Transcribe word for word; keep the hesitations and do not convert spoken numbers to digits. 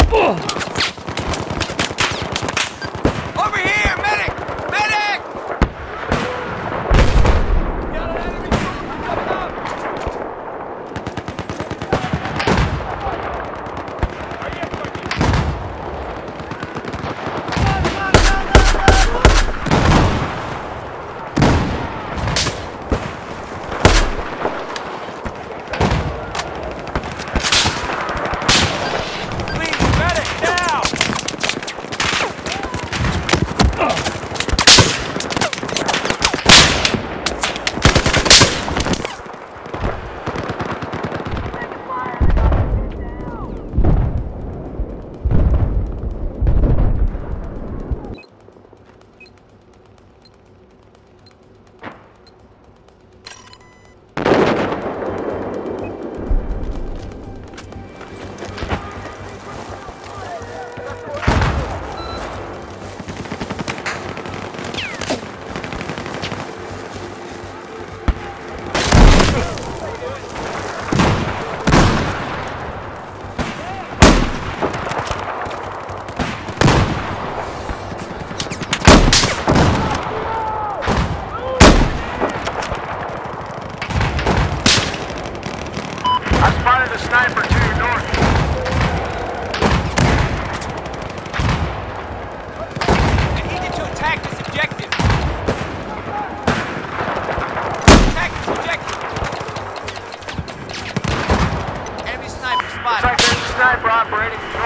Over here! Medic! Medic! Got an enemy coming up! Spotted a sniper to your north. I need you to attack this objective. Attack this objective. Enemy sniper Looks spotted. like there's a sniper operating.